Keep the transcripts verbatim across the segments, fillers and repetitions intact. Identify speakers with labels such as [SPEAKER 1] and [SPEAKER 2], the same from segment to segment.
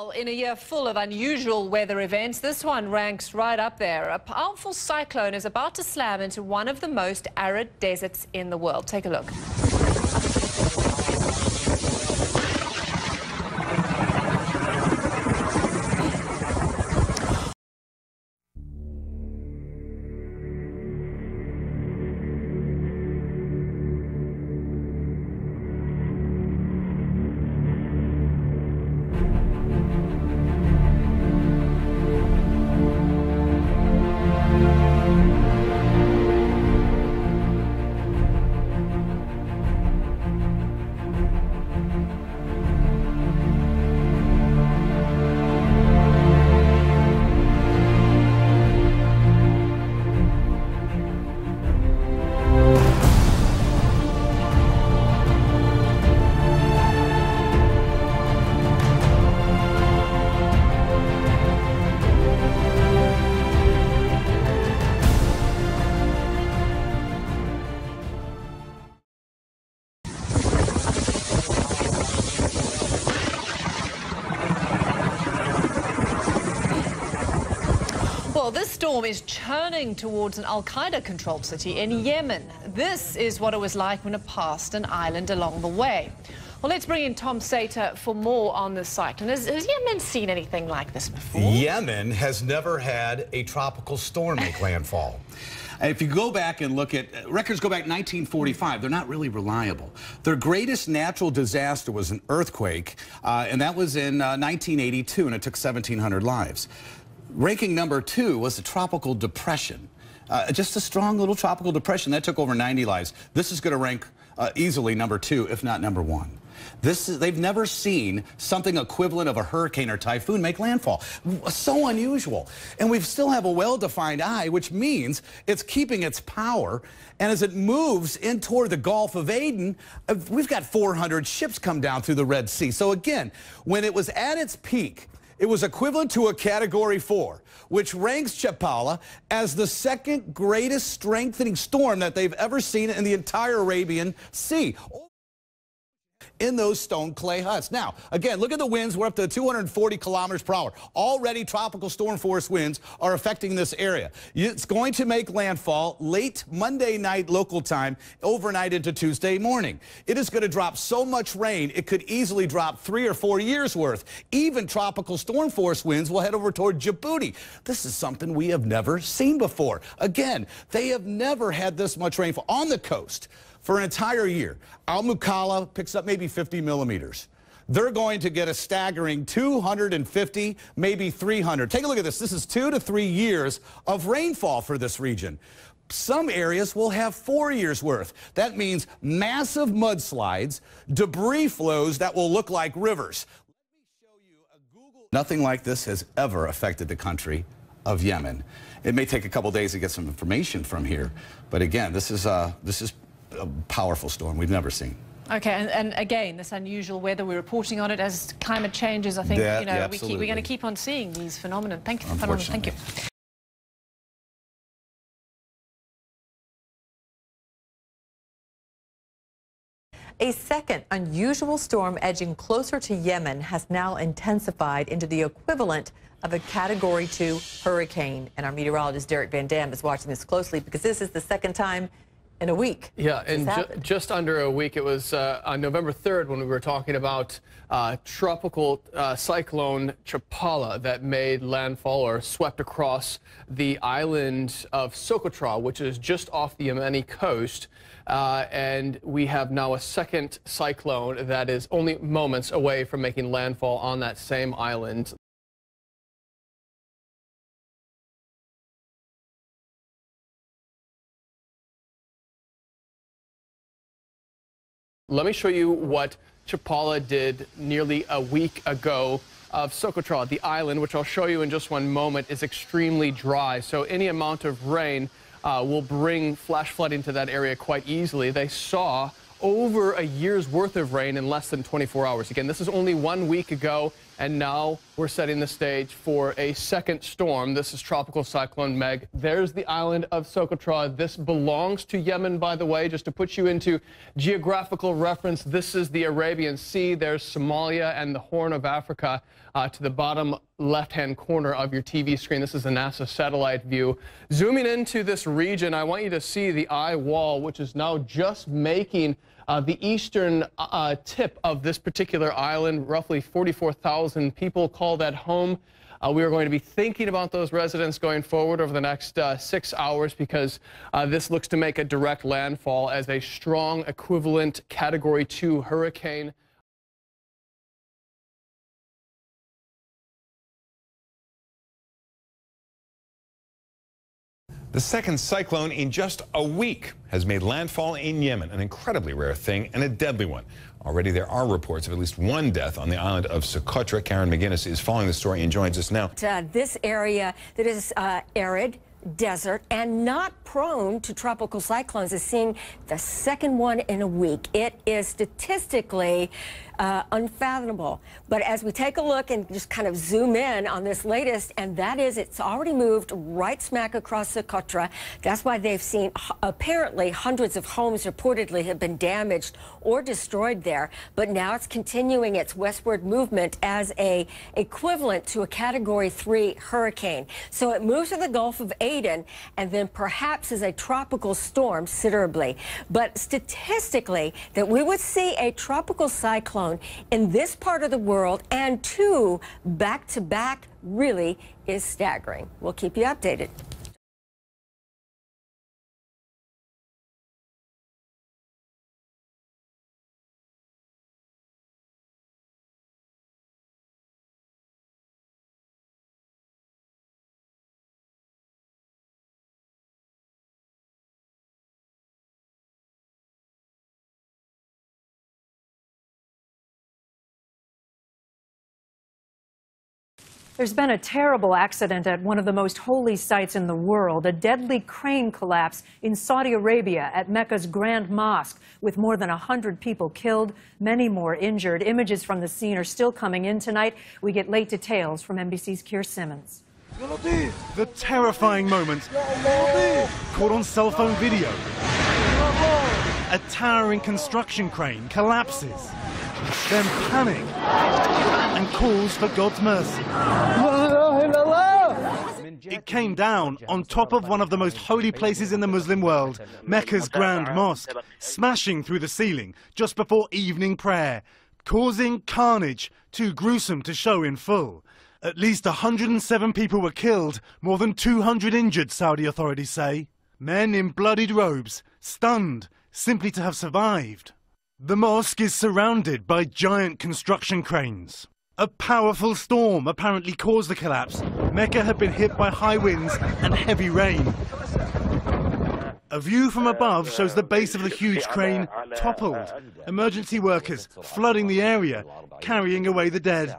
[SPEAKER 1] Well, in a year full of unusual weather events, this one ranks right up there. A powerful cyclone is about to slam into one of the most arid deserts in the world. Take a look. Well, this storm is churning towards an al-Qaeda-controlled city in Yemen. This is what it was like when it passed an island along the way. Well, let's bring in Tom Sater for more on this cyclone. Has, has Yemen seen anything like this before?
[SPEAKER 2] Yemen has never had a tropical storm make landfall.
[SPEAKER 3] If you go back and look at records, go back nineteen forty-five, they're not really reliable. Their greatest natural disaster was an earthquake, uh, and that was in uh, nineteen eighty-two, and it took seventeen hundred lives. Ranking number two was a tropical depression. Uh, just a strong little tropical depression that took over ninety lives. This is going to rank uh, easily number two, if not number one. This is, they've never seen something equivalent of a hurricane or typhoon make landfall. So unusual. And we still have a well-defined eye, which means it's keeping its power. And as it moves in toward the Gulf of Aden, uh, we've got four hundred ships come down through the Red Sea. So again, when it was at its peak, it was equivalent to a Category four, which ranks Chapala as the second greatest strengthening storm that they've ever seen in the entire Arabian Sea. In those stone clay huts. Now, again, look at the winds. We're up to two hundred forty kilometers per hour. Already tropical storm force winds are affecting this area. It's going to make landfall late Monday night local time, overnight into Tuesday morning. It is going to drop so much rain, it could easily drop three or four years worth. Even tropical storm force winds will head over toward Djibouti. This is something we have never seen before. Again, they have never had this much rainfall on the coast. For an entire year, Al-Mukalla picks up maybe fifty millimeters. They're going to get a staggering two hundred fifty, maybe three hundred. Take a look at this. This is two to three years of rainfall for this region. Some areas will have four years worth. That means massive mudslides, debris flows that will look like rivers. Let me show you a Google. Nothing like this has ever affected the country of Yemen. It may take a couple days to get some information from here, but again, this is uh, this is. a powerful storm we've never seen.
[SPEAKER 1] Okay, and, and again, this unusual weather, we're reporting on it as climate changes. I think
[SPEAKER 3] yeah,
[SPEAKER 1] you know
[SPEAKER 3] yeah,
[SPEAKER 1] we keep, we're going to keep on seeing these phenomena. Thank you. Phenomena. Thank you.
[SPEAKER 4] A second unusual storm edging closer to Yemen has now intensified into the equivalent of a Category two hurricane. And our meteorologist Derek Van Dam is watching this closely because this is the second time in a week.
[SPEAKER 5] Yeah, and ju just under a week. It was uh, on November third when we were talking about uh, tropical uh, cyclone Chapala that made landfall or swept across the island of Socotra, which is just off the Yemeni coast. Uh, and we have now a second cyclone that is only moments away from making landfall on that same island. Let me show you what Chapala did nearly a week ago of Socotra. The island, which I'll show you in just one moment, is extremely dry. So any amount of rain uh, will bring flash flooding to that area quite easily. They saw over a year's worth of rain in less than twenty-four hours. Again, this is only one week ago, and now we're setting the stage for a second storm. This is Tropical Cyclone Meg. There's the island of Socotra. This belongs to Yemen, by the way. Just to put you into geographical reference, this is the Arabian Sea. There's Somalia and the Horn of Africa uh, to the bottom left-hand corner of your T V screen. This is a NASA satellite view. Zooming into this region, I want you to see the eye wall, which is now just making Uh, the eastern uh, tip of this particular island. Roughly forty-four thousand people call that home. Uh, we are going to be thinking about those residents going forward over the next uh, six hours because uh, this looks to make a direct landfall as a strong equivalent Category two hurricane.
[SPEAKER 6] The second cyclone in just a week has made landfall in Yemen, an incredibly rare thing and a deadly one. Already there are reports of at least one death on the island of Socotra. Karen McGinnis is following the story and joins us now.
[SPEAKER 7] Uh, this area that is uh, arid, desert, and not prone to tropical cyclones is seeing the second one in a week. It is statistically uh, unfathomable. But as we take a look and just kind of zoom in on this latest, and that is it's already moved right smack across Socotra. That's why they've seen apparently hundreds of homes reportedly have been damaged or destroyed there. But now it's continuing its westward movement as a equivalent to a Category three hurricane. So it moves to the Gulf of Aden and then perhaps is a tropical storm considerably. But statistically, that we would see a tropical cyclone in this part of the world and two back to back really is staggering. We'll keep you updated.
[SPEAKER 8] There's been a terrible accident at one of the most holy sites in the world, a deadly crane collapse in Saudi Arabia at Mecca's Grand Mosque, with more than one hundred people killed, many more injured. Images from the scene are still coming in tonight. We get late details from N B C's Keir Simmons.
[SPEAKER 9] The terrifying moment caught on cell phone video. A towering construction crane collapses, then panic and calls for God's mercy. It came down on top of one of the most holy places in the Muslim world, Mecca's Grand Mosque, smashing through the ceiling just before evening prayer, causing carnage too gruesome to show in full. At least one hundred seven people were killed, more than two hundred injured, Saudi authorities say. Men in bloodied robes, stunned simply to have survived. The mosque is surrounded by giant construction cranes. A powerful storm apparently caused the collapse. Mecca had been hit by high winds and heavy rain. A view from above shows the base of the huge crane toppled. Emergency workers flooding the area, carrying away the dead.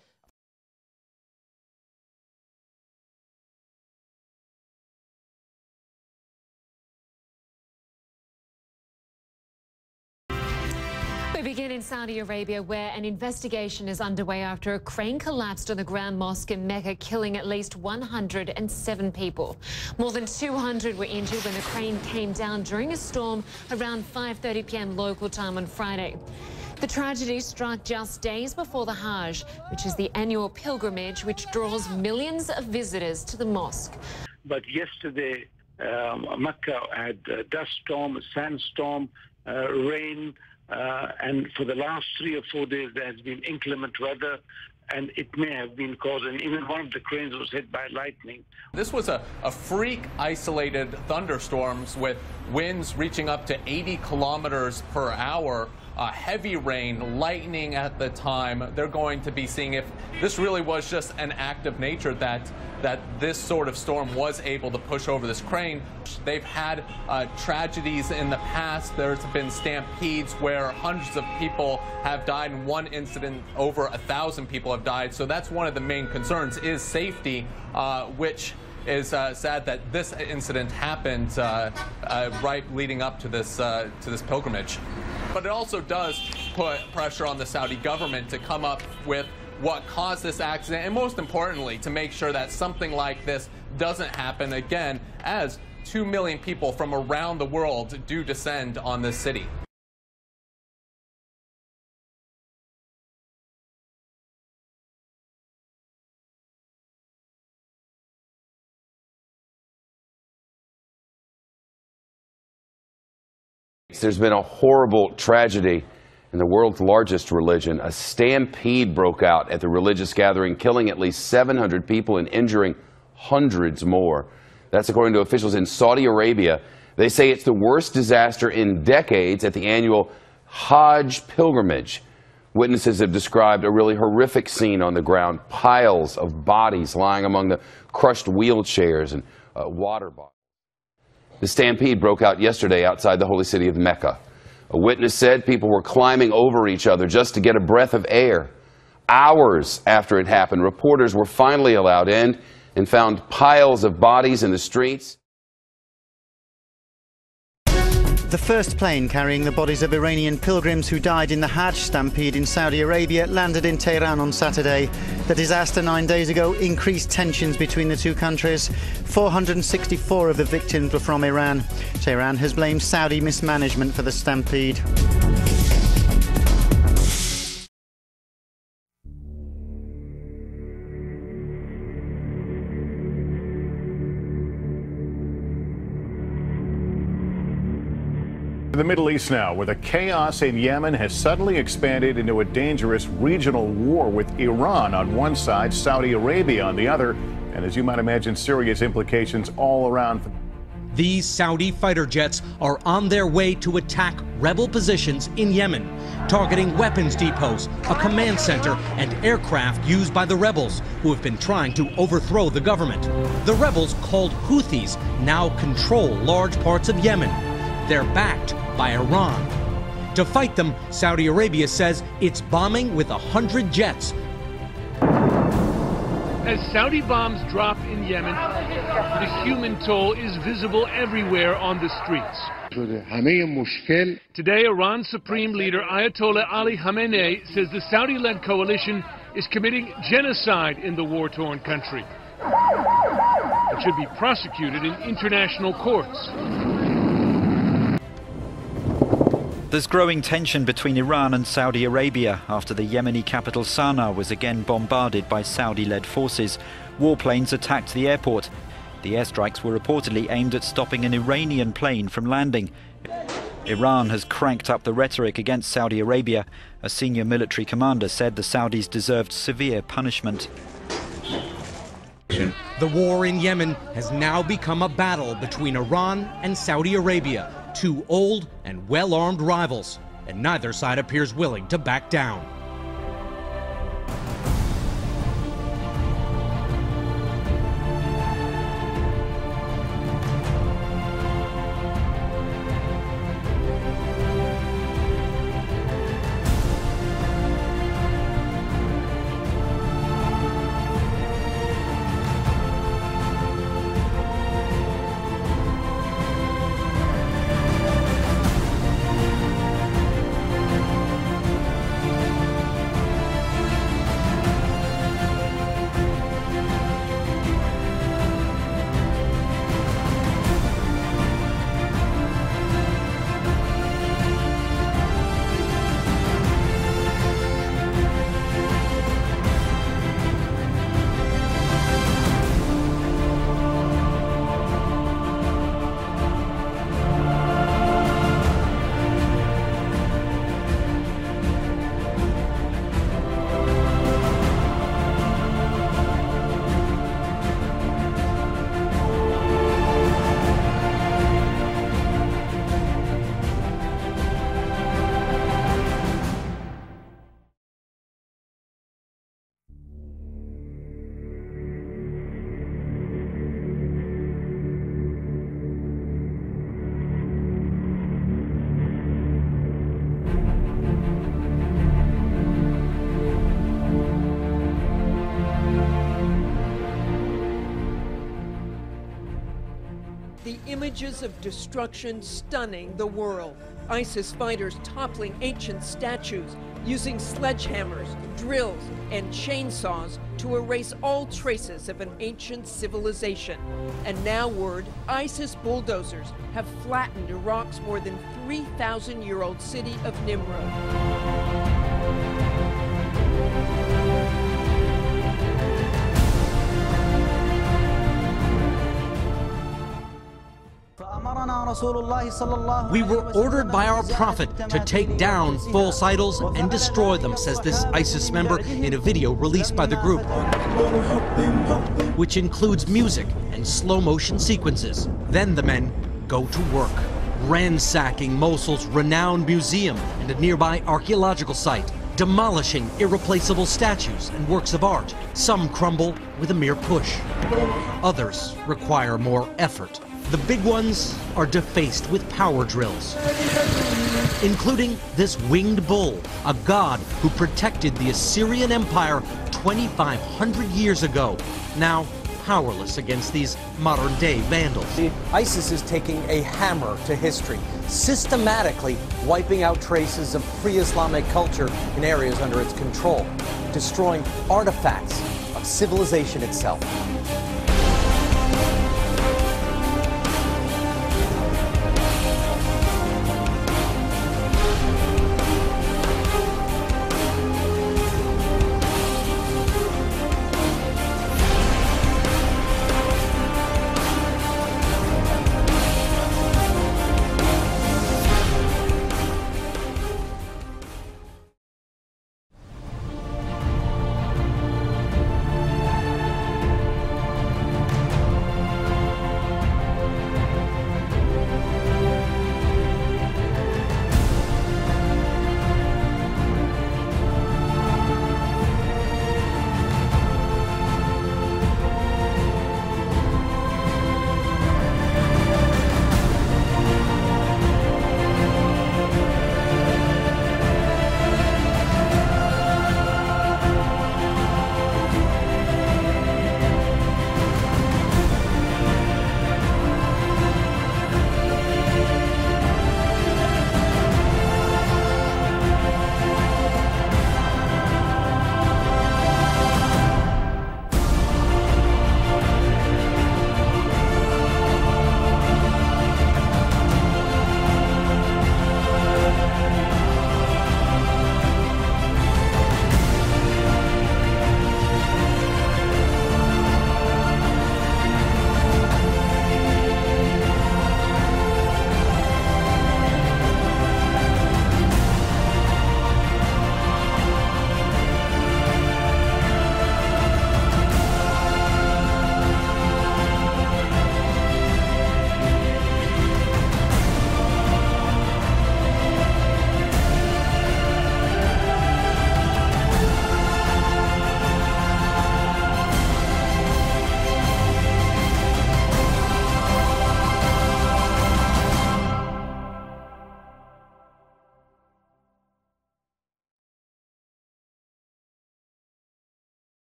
[SPEAKER 10] We begin in Saudi Arabia, where an investigation is underway after a crane collapsed on the Grand Mosque in Mecca, killing at least one hundred seven people. More than two hundred were injured when the crane came down during a storm around five thirty p m local time on Friday. The tragedy struck just days before the Hajj, which is the annual pilgrimage which draws millions of visitors to the mosque.
[SPEAKER 11] But yesterday, um, Mecca had a dust storm, a sandstorm, uh, rain, Uh, and for the last three or four days, there has been inclement weather, and it may have been caused, and even one of the cranes was hit by lightning.
[SPEAKER 12] This was a, a freak isolated thunderstorms with winds reaching up to eighty kilometers per hour, uh, heavy rain, lightning at the time. They're going to be seeing if this really was just an act of nature that that this sort of storm was able to push over this crane. They've had uh, tragedies in the past. There's been stampedes where hundreds of people have died. In one incident, over a thousand people have died. So that's one of the main concerns, is safety, uh, which is uh, sad that this incident happened uh, uh, right leading up to this uh, to this pilgrimage. but it also does put pressure on the Saudi government to come up with what caused this accident, and most importantly, to make sure that something like this doesn't happen again, as two million people from around the world do descend on this city.
[SPEAKER 13] There's been a horrible tragedy in the world's largest religion. A stampede broke out at the religious gathering, killing at least seven hundred people and injuring hundreds more. That's according to officials in Saudi Arabia. They say it's the worst disaster in decades at the annual Hajj pilgrimage. Witnesses have described a really horrific scene on the ground, piles of bodies lying among the crushed wheelchairs and uh, water bottles. The stampede broke out yesterday outside the holy city of Mecca. A witness said people were climbing over each other just to get a breath of air. Hours after it happened, reporters were finally allowed in and found piles of bodies in the streets.
[SPEAKER 14] The first plane carrying the bodies of Iranian pilgrims who died in the Hajj stampede in Saudi Arabia landed in Tehran on Saturday. The disaster nine days ago increased tensions between the two countries. four hundred sixty-four of the victims were from Iran. Tehran has blamed Saudi mismanagement for the stampede.
[SPEAKER 15] The Middle East now, where the chaos in Yemen has suddenly expanded into a dangerous regional war with Iran on one side, Saudi Arabia on the other, and as you might imagine, serious implications all around.
[SPEAKER 16] These Saudi fighter jets are on their way to attack rebel positions in Yemen, targeting weapons depots, a command center, and aircraft used by the rebels who have been trying to overthrow the government. The rebels, called Houthis, now control large parts of Yemen. They're backed by Iran. To fight them, Saudi Arabia says it's bombing with a hundred jets.
[SPEAKER 17] As Saudi bombs drop in Yemen, the human toll is visible everywhere on the streets. Today, Iran's Supreme Leader Ayatollah Ali Khamenei says the Saudi-led coalition is committing genocide in the war-torn country. It should be prosecuted in international courts.
[SPEAKER 18] There's growing tension between Iran and Saudi Arabia after the Yemeni capital Sana'a was again bombarded by Saudi-led forces. Warplanes attacked the airport. The airstrikes were reportedly aimed at stopping an Iranian plane from landing. Iran has cranked up the rhetoric against Saudi Arabia. A senior military commander said the Saudis deserved severe punishment.
[SPEAKER 16] The war in Yemen has now become a battle between Iran and Saudi Arabia, two old and well-armed rivals, and neither side appears willing to back down.
[SPEAKER 19] The images of destruction stunning the world. ISIS fighters toppling ancient statues, using sledgehammers, drills, and chainsaws to erase all traces of an ancient civilization. And now word, ISIS bulldozers have flattened Iraq's more than three thousand year old city of Nimrud.
[SPEAKER 16] We were ordered by our prophet to take down false idols and destroy them, says this ISIS member in a video released by the group, which includes music and slow-motion sequences. Then the men go to work, ransacking Mosul's renowned museum and a nearby archaeological site, demolishing irreplaceable statues and works of art. Some crumble with a mere push. Others require more effort. The big ones are defaced with power drills, including this winged bull, a god who protected the Assyrian Empire twenty-five hundred years ago, now powerless against these modern-day vandals.
[SPEAKER 20] ISIS is taking a hammer to history, systematically wiping out traces of pre-Islamic culture in areas under its control, destroying artifacts of civilization itself.